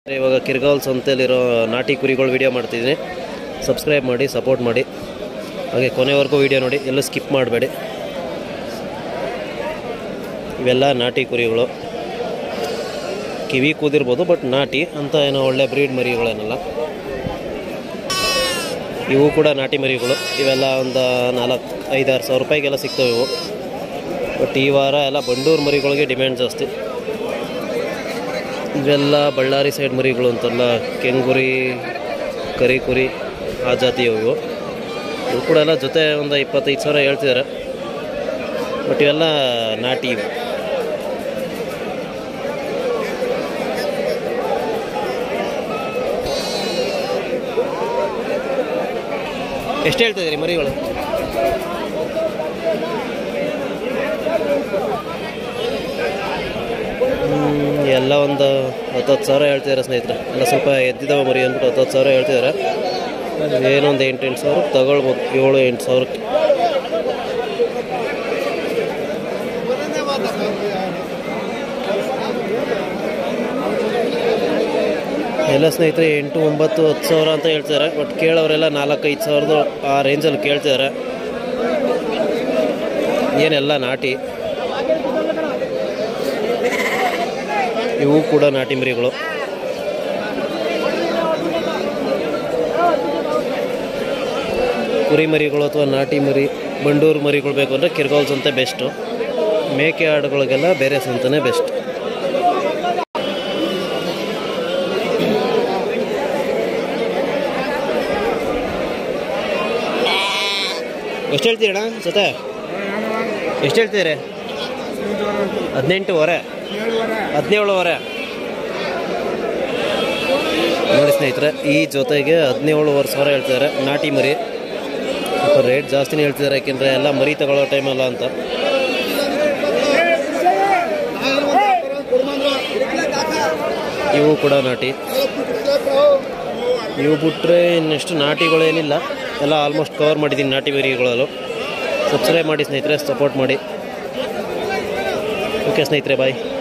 ಇವಾಗ ಕಿರ್ಗಾಲ್ ಸಂತೆಯಲ್ಲಿರೋ ನಾಟಿ ಕುರಿಗಳು ವಿಡಿಯೋ ಮಾಡ್ತಿದ್ದೀನಿ. ಸಬ್ಸ್ಕ್ರೈಬ್ ಮಾಡಿ, ಸಪೋರ್ಟ್ ಮಾಡಿ, ಹಾಗೆ ಕೊನೆವರೆಗೂ ವಿಡಿಯೋ ನೋಡಿ, ಎಲ್ಲೂ ಸ್ಕಿಪ್ ಮಾಡಬೇಡಿ. ಇವೆಲ್ಲ ನಾಟಿ ಕುರಿಗಳು, ಕಿವಿ ಕೂದಿರ್ಬೋದು, ಬಟ್ ನಾಟಿ ಅಂತ ಏನೋ ಒಳ್ಳೆ ಬ್ರೀಡ್ ಮರಿಗಳೇನಲ್ಲ. ಇವು ಕೂಡ ನಾಟಿ ಮರಿಗಳು. ಇವೆಲ್ಲ ಒಂದು 4-5-6 ಸಾವಿರ ರೂಪಾಯಿಗೆಲ್ಲ ಸಿಗ್ತವೆ ಇವು. ಬಟ್ ಈ ವಾರ ಎಲ್ಲ ಬಂಡೂರು ಮರಿಗಳಿಗೆ ಡಿಮ್ಯಾಂಡ್ ಜಾಸ್ತಿ. ಇವೆಲ್ಲ ಬಳ್ಳಾರಿ ಸೈಡ್ ಮರಿಗಳು ಅಂತಲ್ಲ, ಕೆಂಗುರಿ, ಕರಿಕುರಿ, ಆ ಜಾತಿಯವು ಇವು. ಇವು ಕೂಡ ಎಲ್ಲ ಜೊತೆ ಒಂದು 25 ಸಾವಿರ ಹೇಳ್ತಿದ್ದಾರೆ. ಬಟ್ ಇವೆಲ್ಲ ನಾಟಿ ಇವು. ಎಷ್ಟು ಹೇಳ್ತಿದ್ದೀರಿ ಮರಿಗಳು? ಎಲ್ಲ ಒಂದು 10 ಸಾವಿರ ಹೇಳ್ತಿದ್ದಾರೆ ಸ್ನೇಹಿತರೆ. ಎಲ್ಲ ಸ್ವಲ್ಪ ಎದ್ದಿದ್ದಾವೆ ಮರಿ ಅಂದ್ಬಿಟ್ಟು 10 ಸಾವಿರ ಹೇಳ್ತಿದ್ದಾರೆ. ಏನೊಂದು 8 ಸಾವಿರ ತಗೊಳ್ಬೋದು, 7-8 ಸಾವಿರಕ್ಕೆ. ಎಲ್ಲ ಸ್ನೇಹಿತರೆ 8-9-10 ಸಾವಿರ ಅಂತ ಹೇಳ್ತಿದ್ದಾರೆ. ಬಟ್ ಕೇಳೋರೆಲ್ಲ 4-5 ಸಾವಿರದ ಆ ರೇಂಜಲ್ಲಿ ಕೇಳ್ತಿದ್ದಾರೆ. ಏನೆಲ್ಲ ನಾಟಿ. ಇವು ಕೂಡ ನಾಟಿ ಮರಿಗಳು. ಕುರಿ ಮರಿಗಳು ಅಥವಾ ನಾಟಿ ಮರಿ, ಬಂಡೂರು ಮರಿಗಳು ಬೇಕು ಅಂದರೆ ಕಿರ್ಗಾಲ್ ಸಂತೆ ಬೆಸ್ಟು. ಮೇಕೆ ಆಡುಗಳಿಗೆಲ್ಲ ಬೇರೆ ಸಂತೆನೇ ಬೆಸ್ಟ್. ಎಷ್ಟು ಹೇಳ್ತೀರಣ್ಣ ಜೊತೆ? ಎಷ್ಟು ಹೇಳ್ತೀರಿ? 18,500, 17,500 ನೋಡಿ ಸ್ನೇಹಿತರೆ. ಈ ಜೊತೆಗೆ 17,500 ಸಾವಿರ ಹೇಳ್ತಿದ್ದಾರೆ. ನಾಟಿ ಮರಿ ಸ್ವಲ್ಪ ರೇಟ್ ಜಾಸ್ತಿನೇ ಹೇಳ್ತಿದ್ದಾರೆ, ಯಾಕೆಂದರೆ ಎಲ್ಲ ಮರಿ ತಗೊಳ್ಳೋ ಟೈಮಲ್ಲ ಅಂತ. ಇವು ಕೂಡ ನಾಟಿ. ಇವು ಬಿಟ್ಟರೆ ಇನ್ನೆಷ್ಟು ನಾಟಿಗಳೇನಿಲ್ಲ, ಎಲ್ಲ ಆಲ್ಮೋಸ್ಟ್ ಕವರ್ ಮಾಡಿದ್ದೀನಿ ನಾಟಿ ಮರಿಗಳಲ್ಲೂ. ಸಬ್ಸ್ಕ್ರೈಬ್ ಮಾಡಿ ಸ್ನೇಹಿತರೆ, ಸಪೋರ್ಟ್ ಮಾಡಿ. ಓಕೆ ಸ್ನೇಹಿತರೆ, ಬಾಯ್.